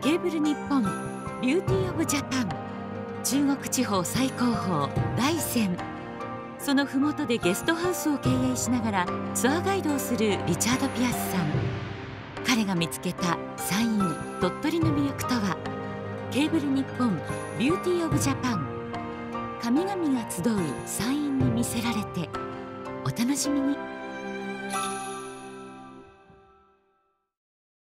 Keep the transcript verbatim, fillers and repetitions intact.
ケーブル日本ビューティーオブジャパン、中国地方最高峰大山、その麓でゲストハウスを経営しながらツアーガイドをするリチャード・ピアスさん。彼が見つけた山陰鳥取の魅力とは。ケーブル日本ビューティーオブジャパン、神々が集う山陰に魅せられて。お楽しみに。